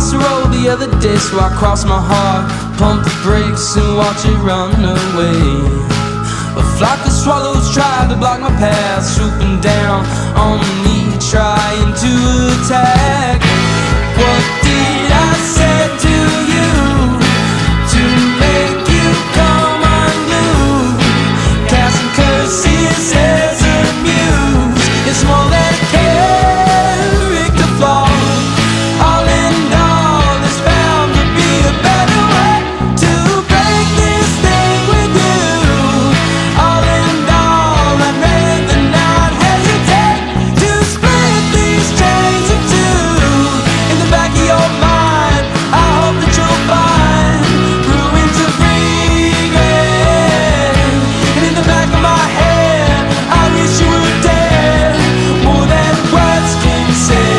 across the road the other day, so I crossed my heart, pump the brakes and watch it run away. A flock of swallows tried to block my path, swooping down on me, trying to attack. What did I say to you to make you come unglued? Casting curses as a muse, it's more than a character flaw. All in all, there's bound to be a better way to break this thing with you. All in all, I'd rather not hesitate to split these chains in two. In the back of your mind, I hope that you'll find ruins of regret. And in the back of my head, I wish you were dead, more than words can say.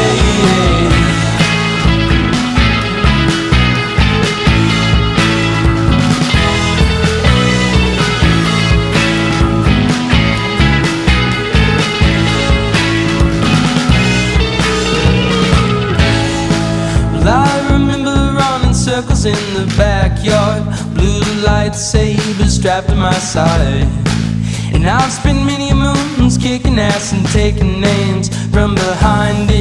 Well, I remember running circles in the backyard, blue lightsaber strapped to my side. And I've spent many moons kicking ass and taking names from behind